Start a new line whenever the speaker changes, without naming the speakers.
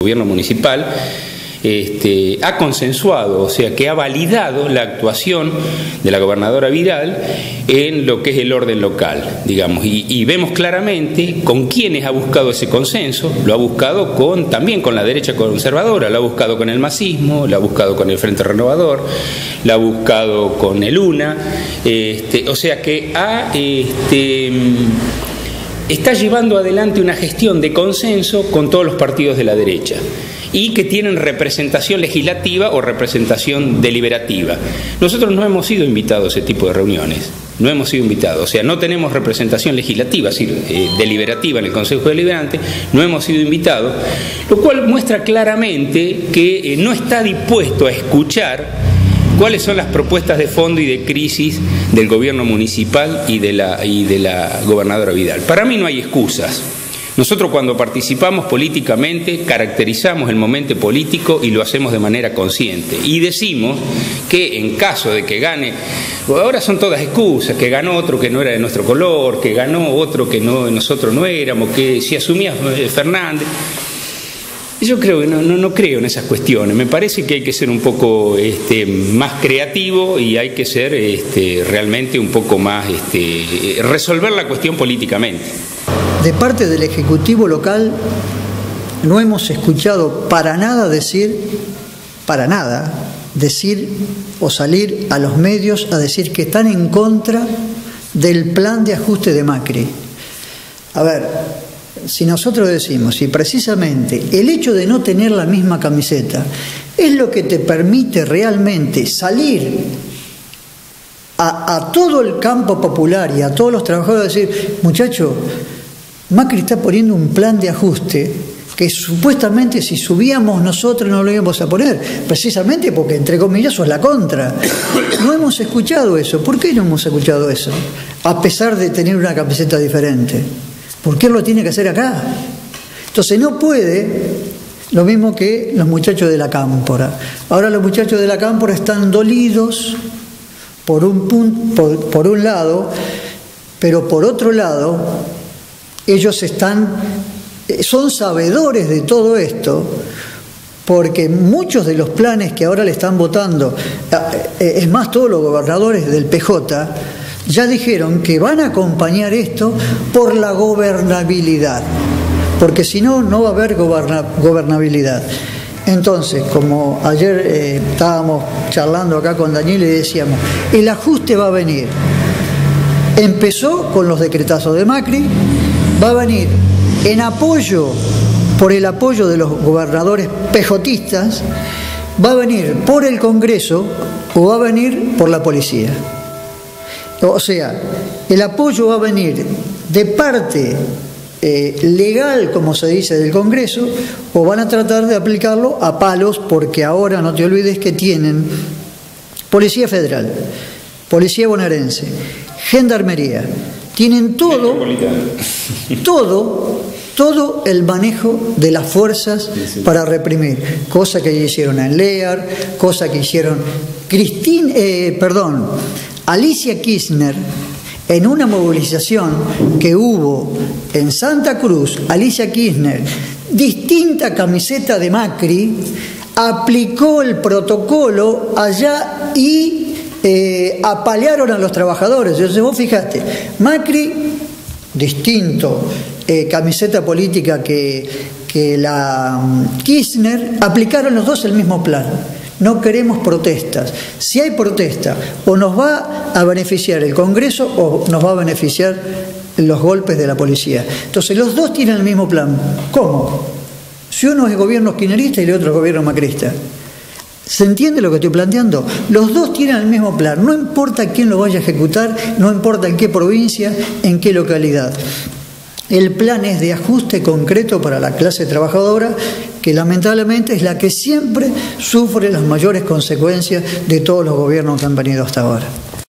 gobierno municipal ha consensuado, o sea, que ha validado la actuación de la gobernadora Vidal en lo que es el orden local, digamos, y vemos claramente con quiénes ha buscado ese consenso. Lo ha buscado también con la derecha conservadora, lo ha buscado con el masismo, lo ha buscado con el Frente Renovador, lo ha buscado con el UNA, o sea que está llevando adelante una gestión de consenso con todos los partidos de la derecha y que tienen representación legislativa o representación deliberativa. Nosotros no hemos sido invitados a ese tipo de reuniones, no hemos sido invitados, o sea, no tenemos representación legislativa, es decir, deliberativa en el Consejo Deliberante, no hemos sido invitados, lo cual muestra claramente que no está dispuesto a escuchar cuáles son las propuestas de fondo y de crisis del gobierno municipal y de la gobernadora Vidal. Para mí no hay excusas. Nosotros cuando participamos políticamente caracterizamos el momento político y lo hacemos de manera consciente. Y decimos que en caso de que gane, ahora son todas excusas, que ganó otro que no era de nuestro color, que ganó otro que nosotros no éramos, que si asumía Fernández. Yo creo que no creo en esas cuestiones. Me parece que hay que ser un poco más creativo y hay que ser realmente un poco más resolver la cuestión políticamente.
De parte del Ejecutivo local no hemos escuchado para nada decir o salir a los medios a decir que están en contra del plan de ajuste de Macri. A ver, si nosotros decimos, si precisamente el hecho de no tener la misma camiseta es lo que te permite realmente salir a todo el campo popular y a todos los trabajadores a decir, muchachos, Macri está poniendo un plan de ajuste que supuestamente si subíamos nosotros no lo íbamos a poner, precisamente porque entre comillas sos la contra. No hemos escuchado eso. ¿Por qué no hemos escuchado eso? A pesar de tener una camiseta diferente. ¿Por qué lo tiene que hacer acá? Entonces no puede, lo mismo que los muchachos de la Cámpora. Ahora los muchachos de la Cámpora están dolidos por un lado, pero por otro lado ellos son sabedores de todo esto, porque muchos de los planes que ahora le están votando, es más, todos los gobernadores del PJ ya dijeron que van a acompañar esto por la gobernabilidad, porque si no, no va a haber gobernabilidad. Entonces, como ayer estábamos charlando acá con Daniel y decíamos, el ajuste va a venir. Empezó con los decretazos de Macri, va a venir por el apoyo de los gobernadores pejotistas, va a venir por el Congreso o va a venir por la policía. O sea, el apoyo va a venir de parte legal, como se dice, del Congreso, o van a tratar de aplicarlo a palos, porque ahora no te olvides que tienen Policía Federal, Policía Bonaerense, Gendarmería, tienen todo el manejo de las fuerzas para reprimir, cosa que hicieron en Lear, cosa que hicieron Alicia Kirchner en una movilización que hubo en Santa Cruz. Alicia Kirchner, distinta camiseta de Macri, aplicó el protocolo allá y apalearon a los trabajadores. Entonces vos fijaste, Macri, distinto camiseta política que la Kirchner, aplicaron los dos el mismo plan. No queremos protestas. Si hay protesta, o nos va a beneficiar el Congreso o nos va a beneficiar los golpes de la policía. Entonces los dos tienen el mismo plan. ¿Cómo? Si uno es gobierno kirchnerista y el otro es gobierno macrista. ¿Se entiende lo que estoy planteando? Los dos tienen el mismo plan. No importa quién lo vaya a ejecutar, no importa en qué provincia, en qué localidad. El plan es de ajuste concreto para la clase trabajadora, que lamentablemente es la que siempre sufre las mayores consecuencias de todos los gobiernos que han venido hasta ahora.